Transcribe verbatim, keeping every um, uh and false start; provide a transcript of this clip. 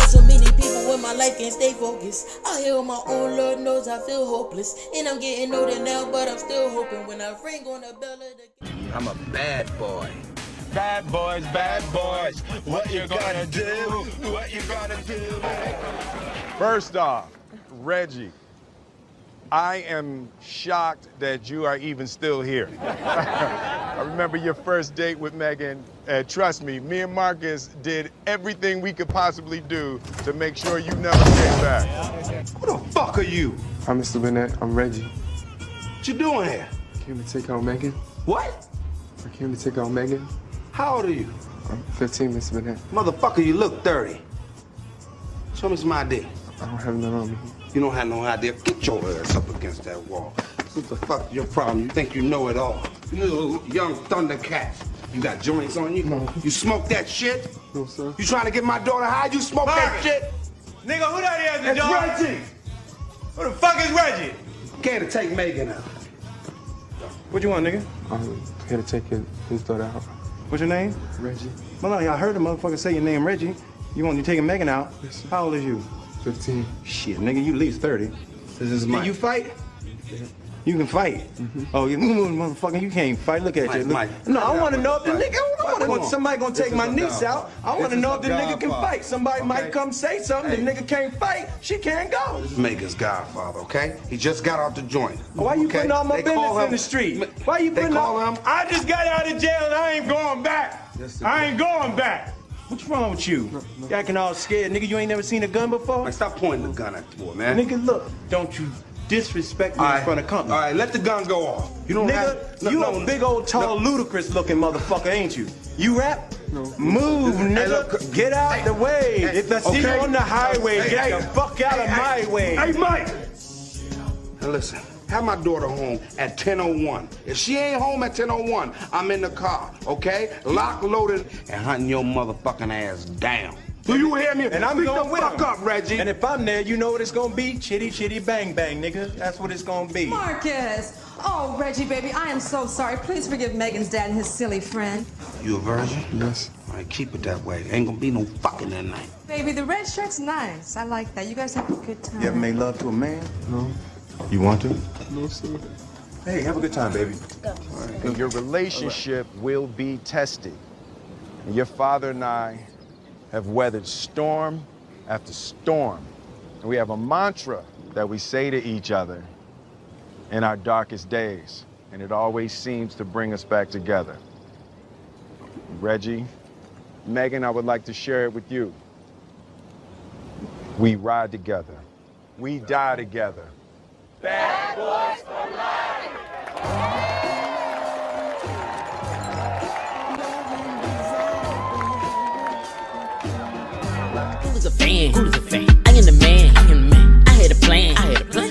So many people when my life can't stay focused. Out here on my own, Lord knows I feel hopeless. And I'm getting older now, but I'm still hoping when I ring on the bell of the... I'm a bad boy. Bad boys, bad boys, what you gonna do? What you gonna do? First off, Reggie, I am shocked that you are even still here. I remember your first date with Megan, and trust me, me and Marcus did everything we could possibly do to make sure you never came back. Who the fuck are you? I'm Mister Burnett. I'm Reggie. What you doing here? I came to take out Megan. What? I came to take out Megan. How old are you? I'm fifteen, Mister Burnett. Motherfucker, you look thirty. Show me some I D. I don't have none on me. You don't have no idea. Get your ass up against that wall. What the fuck is your problem? You think you know it all. You little young Thundercats. You got joints on you? No. You smoke that shit? No, sir. You trying to get my daughter high? You smoke Marcus. that shit? Nigga, who that is, the It's dog? Reggie! Who the fuck is Reggie? Came to take Megan out. What you want, nigga? I'm here to take his, his daughter out. What's your name? Reggie. Well, no, I heard the motherfucker say your name, Reggie. You want you taking Megan out? Yes, sir. How old is you? fifteen. Shit, nigga, you at least thirty. This is Can Mike. you fight? Yeah. You can fight. Mm-hmm. Oh, you motherfucker, you can't fight. Look at Mike, you. Look. Mike. No, I want to know if the Mike. nigga. I Come want on. somebody gonna This take is my a niece God. out. I want to This know is if the a nigga can Godfather. fight. Somebody might Okay. come say something. Hey. The nigga can't fight. She can't go. Megan's godfather, okay? He just got out the joint. Why you okay? putting all my They call business in him- the street? Why you They putting call all? him. I just got out of jail and I ain't going back. Yes, I ain't going back. What's wrong with you? No, no. You acting all scared, nigga. You ain't never seen a gun before. Man, stop pointing the gun at the boy, man. Nigga, look. Don't you disrespect me All in right. front of company. All right, let the gun go off. You don't Nigga, have... no, you no, a big old tall, no. ludicrous looking motherfucker, ain't you? You rap? No. Move, Hey, nigga. look, Get out hey, the way. hey, If I see okay. you on the highway, Hey, get hey, the fuck out hey, of hey, my way. Hey, Mike! Now listen, have my daughter home at ten oh one. If she ain't home at ten oh one, I'm in the car, okay? Lock, loaded, and hunting your motherfucking ass down. Do you hear me? And I'm Speak going the with fuck him. up, Reggie. And if I'm there, you know what it's gonna be? Chitty, chitty, bang, bang, nigga. That's what it's gonna be. Marcus! Oh, Reggie, baby, I am so sorry. Please forgive Megan's dad and his silly friend. You a virgin? Yes. All right, keep it that way. Ain't gonna be no fucking that night. Baby, the red shirt's nice. I like that. You guys have a good time. You ever made love to a man? No. You want to? No, sir. Hey, have a good time, baby. And your relationship will be tested. And your father and I have weathered storm after storm. And we have a mantra that we say to each other in our darkest days. And it always seems to bring us back together. Reggie, Megan, I would like to share it with you. We ride together. We die together. Bad boys for life! Who's a fan? Who's a fan? I am the man. I am the man. I had a plan. I had a plan.